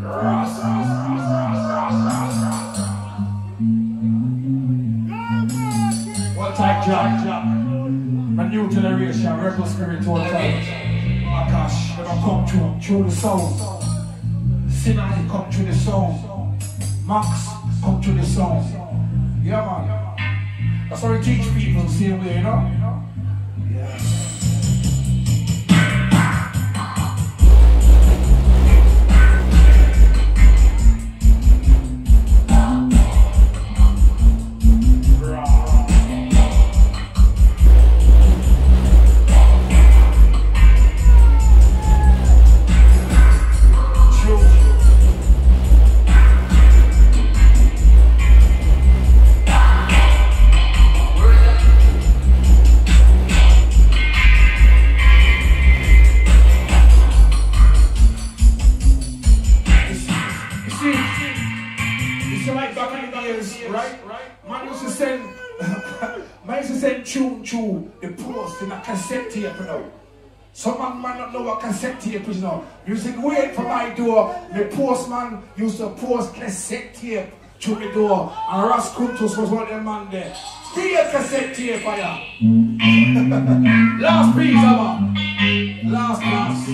One type Jack. A new generation, rebel spirit, one type. Akash, never come through the sound. Sinai come through the sound. Max come through the sound. Yeah, man. That's how we teach people the same way, you know? Yeah. The post in a cassette tape, you know. Some man might not know what cassette tape is, you know. You said, wait for my door. The postman used to post cassette tape through the door. And Ras Kuntus was one of them man there. Still a cassette tape for ya. Last piece, man. Last piece.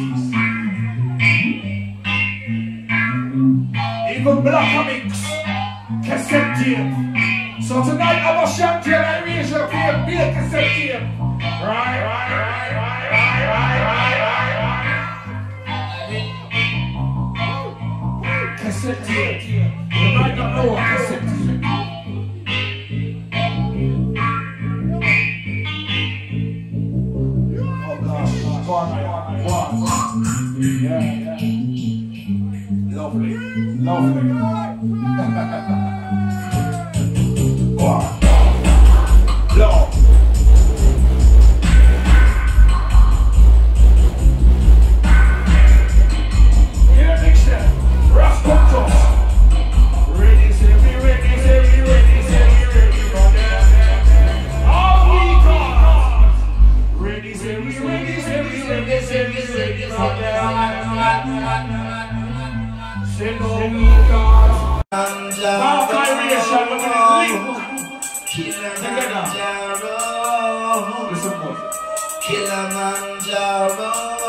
Even Black Comics. Cassette tape. So tonight I'm a Shanty and I raise your beer cassette tape. Right. Cassette tape. You might not know what cassette tape. Oh gosh, yeah. Lovely. Lord. Here next step, Ras Kuntus. Ready, say we ready. All we got. Ready, say we ready. Say no we got. Now creation with the link. Kilimanjaro, Kilimanjaro,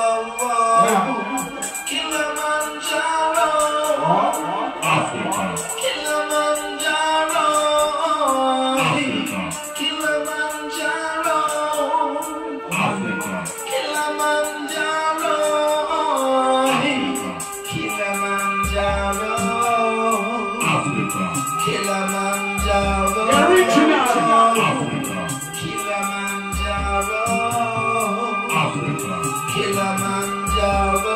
Kilimanjaro, Africa. Kilimanjaro, Kilimanjaro, Africa. Kilimanjaro, Kilimanjaro, Africa. Kilimanjaro. Original. Kilimanjaro, Africa. Kilimanjaro,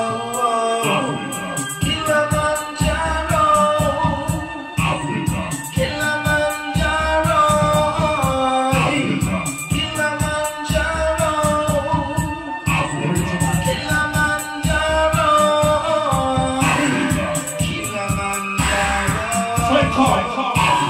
Kilimanjaro, Africa. Kilimanjaro, Kilimanjaro, Kilimanjaro, Kilimanjaro.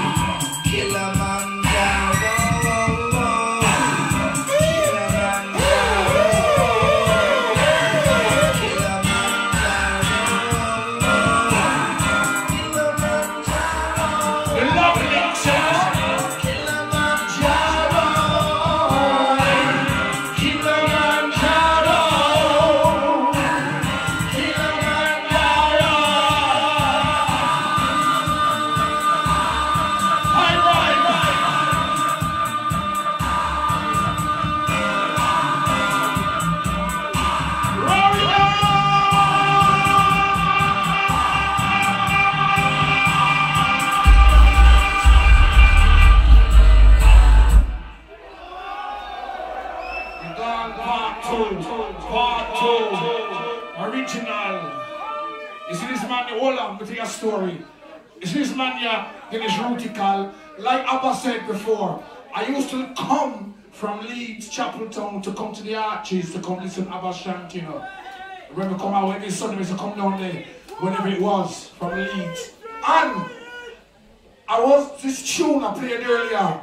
Original. You see this man, hold on, to tell you a story. You see this man here, in his rutical. Like Abba said before, I used to come from Leeds, Chapeltown, to come to the Arches, to come listen to Abba Shank, you know. Remember come out every Sunday, used to come down there, whenever it was, from Leeds. And I was this tune I played earlier.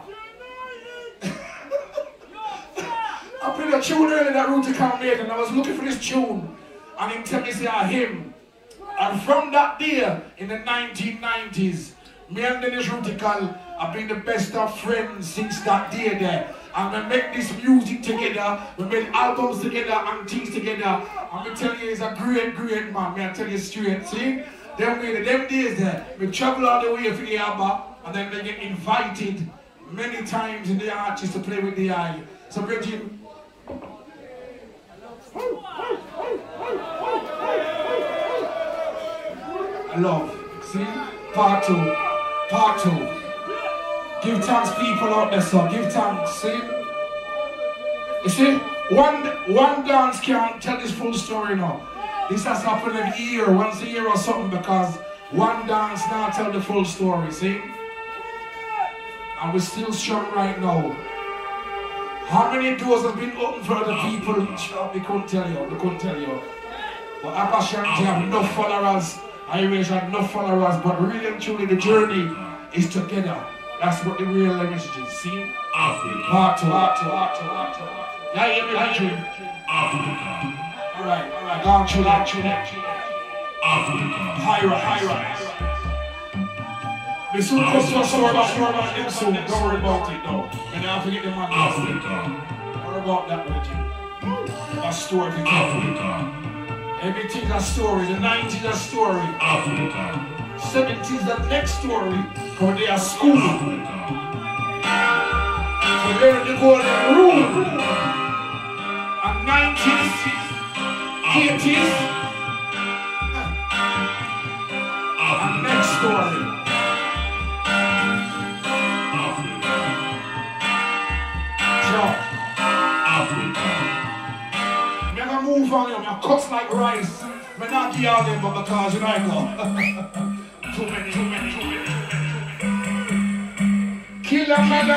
I played a tune earlier that Rutical made, and I was looking for this tune. And him tell me, say, him. And from that day, in the 1990s, me and Dennis Rutical have been the best of friends since that day there. And we make this music together, we make albums together and things together. And me tell you, he's a great, great man. Me I tell you straight, see? Them days there, we travel all the way for Yaba, and then they get invited many times in the arches to play with the eye. So Bridget, love, see? Part two. Give thanks people out there, so give thanks, see? You see, one dance can't tell this full story now. This has happened every year, once a year or something, because one dance now tell the full story, see? And we're still strong right now. How many doors have been opened for other people? They couldn't tell you. But Abashanti have enough followers, Irish have enough followers, but really and truly the journey is together. That's what the real message is, see? Part two. Yeah, hear me, Andrew? Alright, go on through that. High rise. We soon come to a story about them soon. Don't worry about it, no. And I'll forget the man. Don't worry about that, Reggie. A story for you. Everything's a story. The 90s a story. 70s the next story. Because they are school. So they're in the golden room. And 90s, 80s. And next story. Move on him, your cuts like rice. But not the all them, but because you know I go. Too many. Kill a man,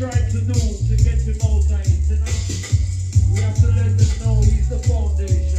tried to do to get him out of it, you know? We have to let them know he's the foundation.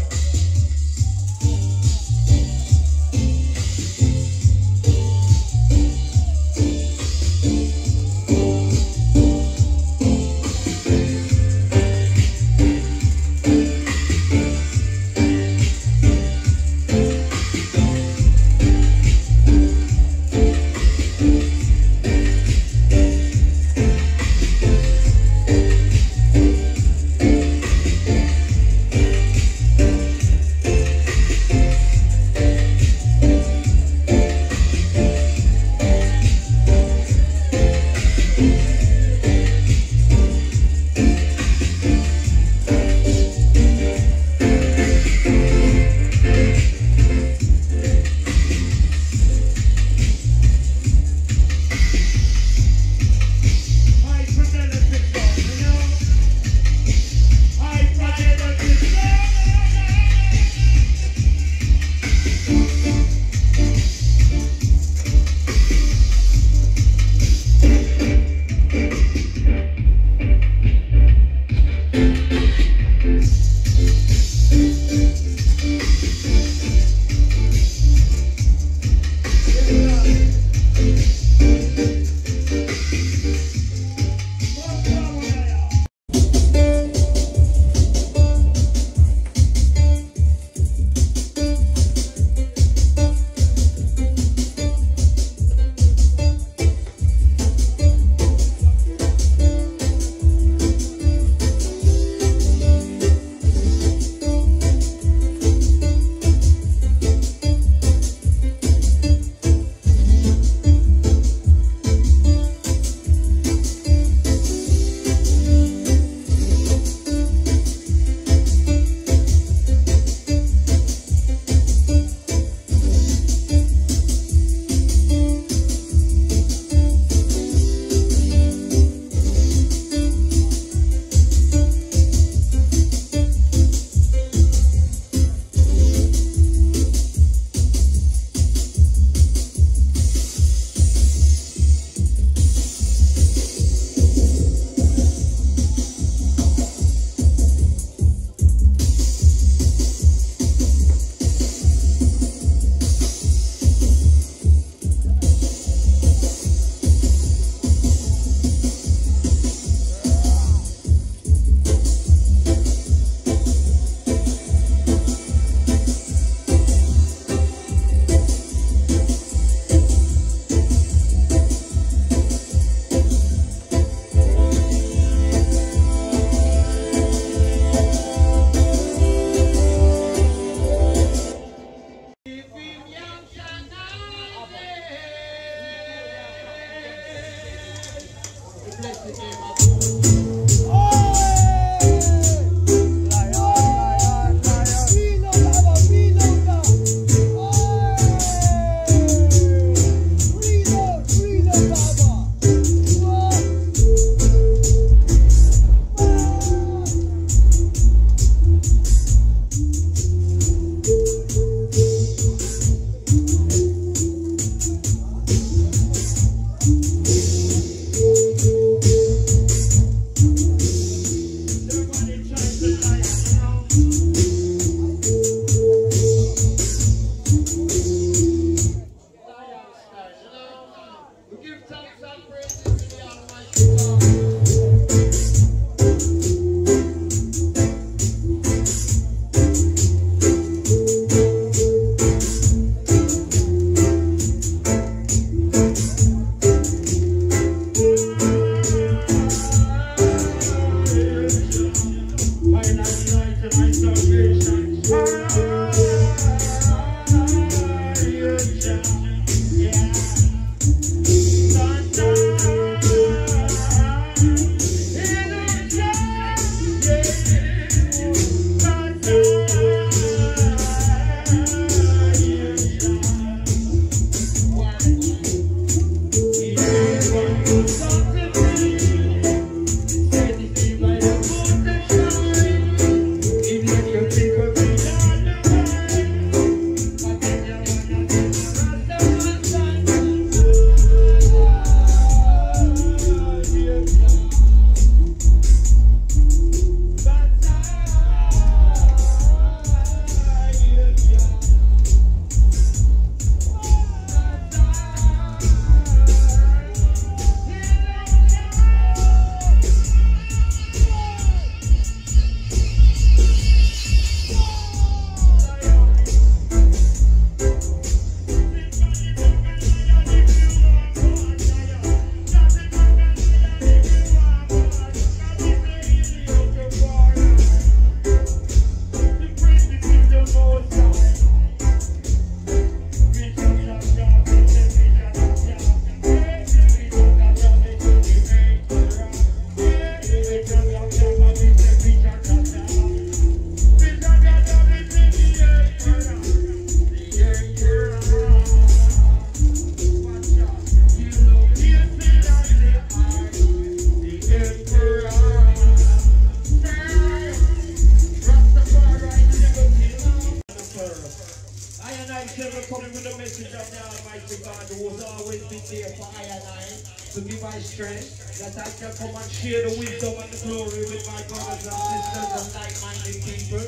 to give my strength, that I can come and share the wisdom and the glory with my brothers and sisters and like-minded people.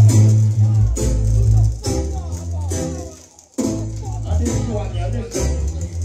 And this one, yeah, this one.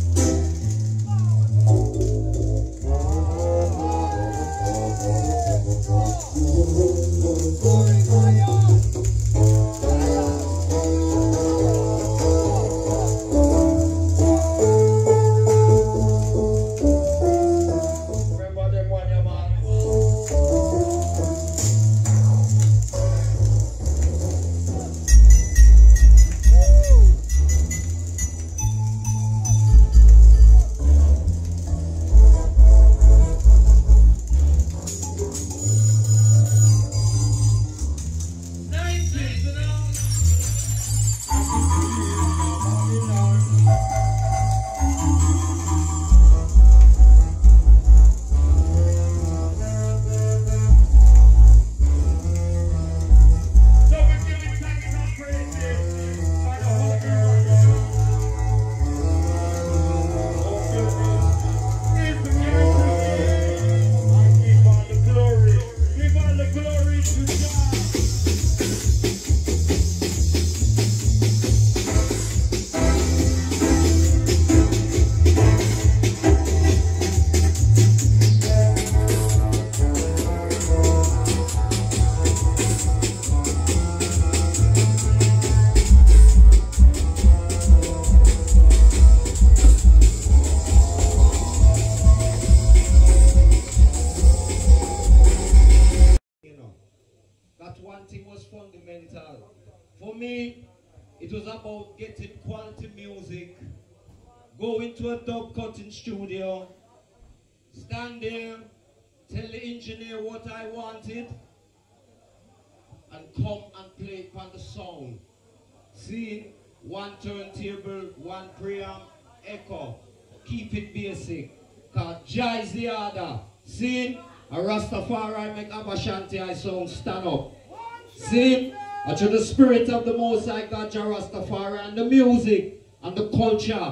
For me, it was about getting quality music, going to a dub cutting studio, stand there, tell the engineer what I wanted, and come and play it on the sound. See, one turntable, one preamp, echo. Keep it basic, cause Jah is the order. See, a Rastafari make Abashanti I sound stand up. See, and to the spirit of the Most High God, Jah Rastafari, and the music and the culture,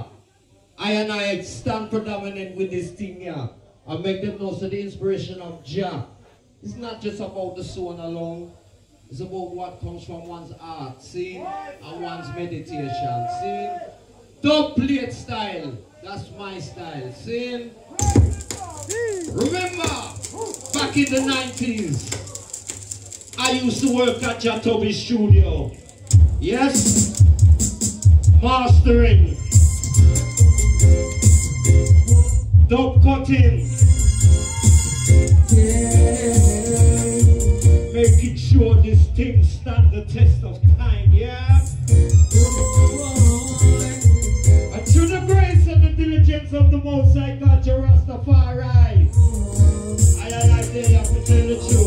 I stand predominant with this thing here. I make them know so the inspiration of Jah. It's not just about the soul alone. It's about what comes from one's heart, see, and one's meditation, see. Dub plate style, that's my style, see. Remember, back in the 90s, I used to work at Jah Tubby Studio. Yes, mastering, dub cutting, making sure this thing stand the test of time, yeah? And through the grace and the diligence of the Most High God, Jah Rastafari, I dare you to tell the truth.